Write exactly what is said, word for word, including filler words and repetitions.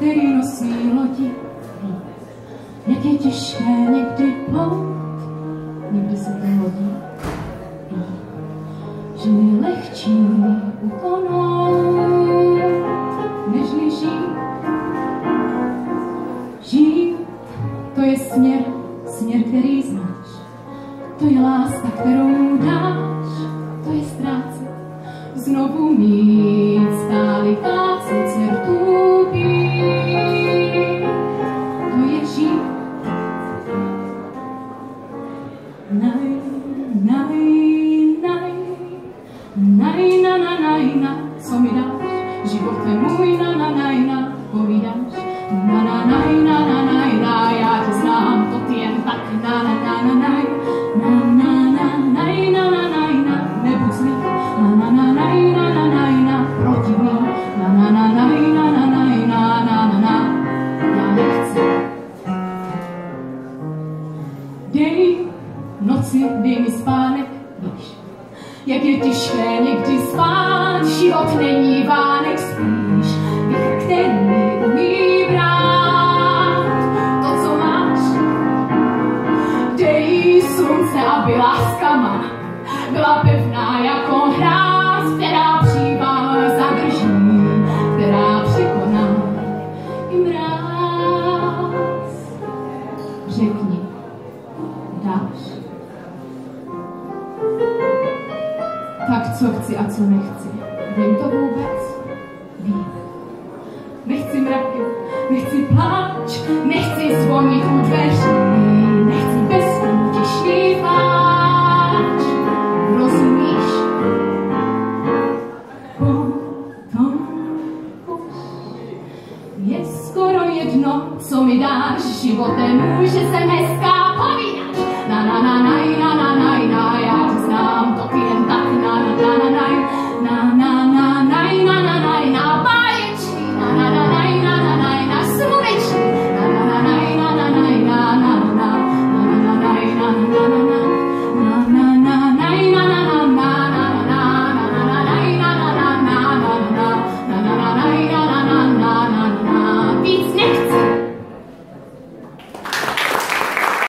který nosí lodi. Jak je těžké někdy plout, někdy se to hodí. Že je lehčí utonout, nežli žít. Žít, to je směr, směr, který znáš. To je láska, kterou dáš, to je ztrácet. Znovu mít stále kácet certupí. To je žít. Naj, naj, naj, naj, na, na, naj, na, co mi dáš? Živote můj, na, na, naj, na, povídáš. Na, na, naj, na, na, naj, na, já tě znám, to ty jen tak, na, na, na, na, naj, na, na, na, naj, na, na, naj, na, nebuď zlý, na, na, na, naj, na, na, naj, na, protivný, na, na, na, naj, na, na, naj, na, na, na, na, já nechci. Dej noci, dej mi spánek, víš, jak je těžké někdy spát, život není vánek, spíš bych, který umí brát to, co máš. Dej slunce, aby láska má byla pevná jako hráz, která příval zadrží, která překoná i mráz. Řekni, dáš? Tak co chci a co nechci, vím to vůbec? Vím. Nechci mraky, nechci pláč, nechci zvonit u dveří, nechci bezútěšný pláč. Rozumíš? Potom už je skoro jedno, co mi dáš, životem může se hezká povídat. Na na na na na na na na, já